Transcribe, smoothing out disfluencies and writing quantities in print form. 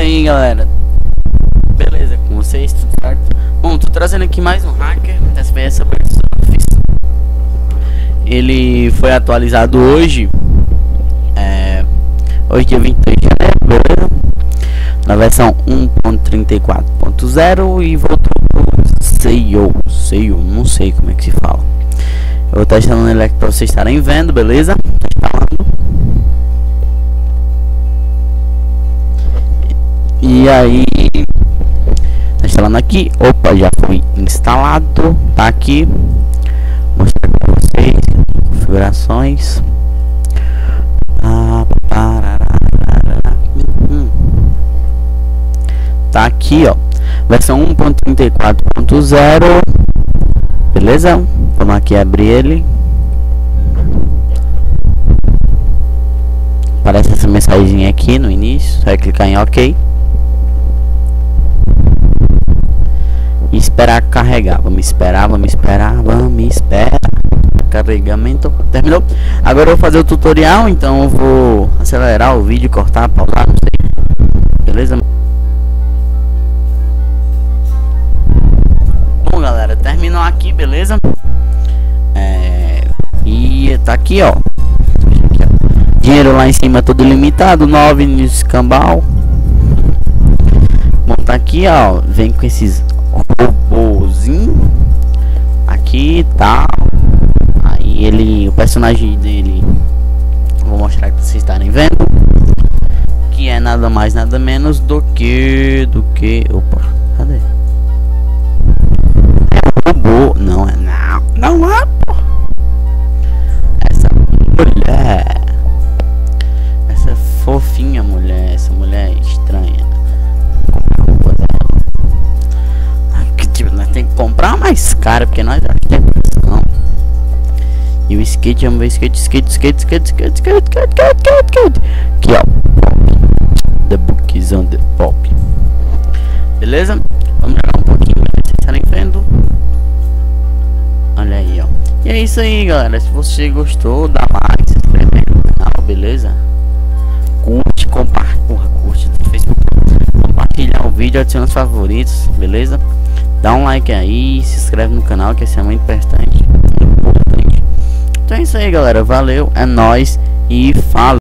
aí, galera, beleza com vocês? Tudo certo? Bom, tô trazendo aqui mais um hacker. Dessa vez essa versão ele foi atualizado hoje. Hoje dia 23 de janeiro, beleza? Na versão 1.34.0 e voltou pro SEO, não sei como é que se fala. Eu vou estar instalando ele aqui pra vocês estarem vendo, beleza? Tá instalando. E aí, tá instalando aqui. Opa, já foi instalado. Tá aqui. Vou mostrar pra vocês configurações. Tá aqui, ó, versão 1.34.0, beleza? Vamos aqui abrir ele. Aparece essa mensagem aqui no início, só vai clicar em OK e esperar carregar. Vamos esperar. Carregamento terminou. Agora eu vou fazer o tutorial, então eu vou acelerar o vídeo, cortar, pausar, não sei, beleza? Bom, galera, terminou aqui, beleza? E tá aqui, ó. Dinheiro lá em cima todo limitado, 9 no escambau. Bom, tá aqui, ó. Vem com esses robôzinhos aqui, tá? Aí o personagem dele, vou mostrar aqui pra vocês estarem vendo, que é nada mais nada menos do que opa, cadê? É um robô, não é, não é, pô. Essa mulher, essa fofinha mulher, essa mulher estranha, comprar a roupa dela. Que tipo, nós tem que comprar mais caro, porque nós aqui tem pressão. E o skate, vamos ver skate. Aqui, ó, The Bookies on the Pop. Beleza? Vamos jogar um pouquinho pra vocês estarem vendo. Olha aí, ó. E é isso aí, galera. Se você gostou, dá like, se inscreve no canal, beleza? Curte, curte no Facebook, compartilhar o vídeo, adiciona os favoritos, beleza? Dá um like aí, se inscreve no canal, que isso é muito importante. Então é isso aí, galera, valeu, é nóis e falou.